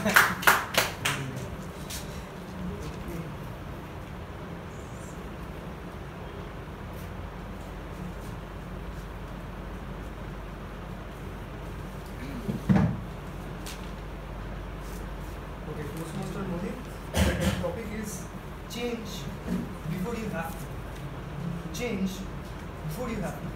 Okay, Toastmaster Mohit, the topic is change before you have to. Change before you have to.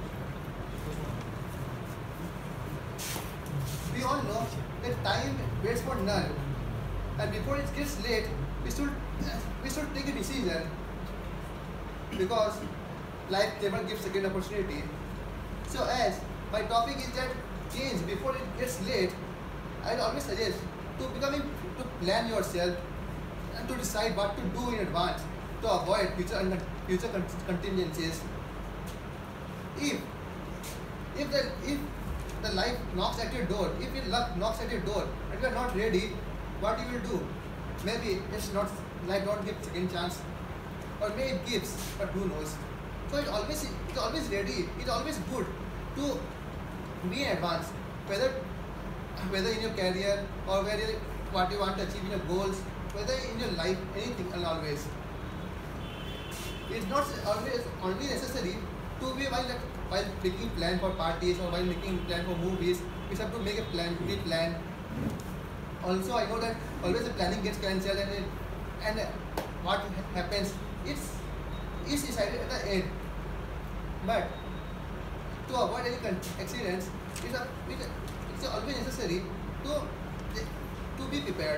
We all know that time waits for none, and before it gets late, we should take a decision, because life never gives second opportunity. So as my topic is that change before it gets late, I'd always suggest to plan yourself and to decide what to do in advance to avoid future contingencies. If if the life knocks at your door, if your luck knocks at your door and you are not ready, what you will do? Maybe it's not, life don't give second chance, or maybe it gives, but who knows? So it's always ready. It's always good to be in advance, whether in your career or what you want to achieve in your goals, whether in your life, anything and always. It's not always only necessary to be while making plan for parties or while making plan for movies. We have to make a plan, to be planned. Also, I know that always the planning gets cancelled, and what happens, it's decided at the end. But to avoid any accidents, it's always necessary to be prepared.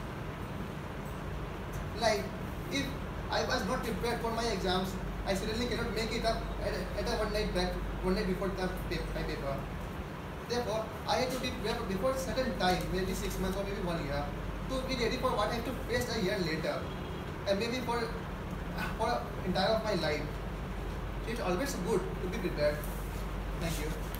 Like, if I was not prepared for my exams, I certainly cannot make it up at a one night before my paper. Therefore, I had to be prepared before a certain time, maybe 6 months or maybe 1 year, to be ready for what I have to face a year later, and maybe for entire of my life. So it's always good to be prepared. Thank you.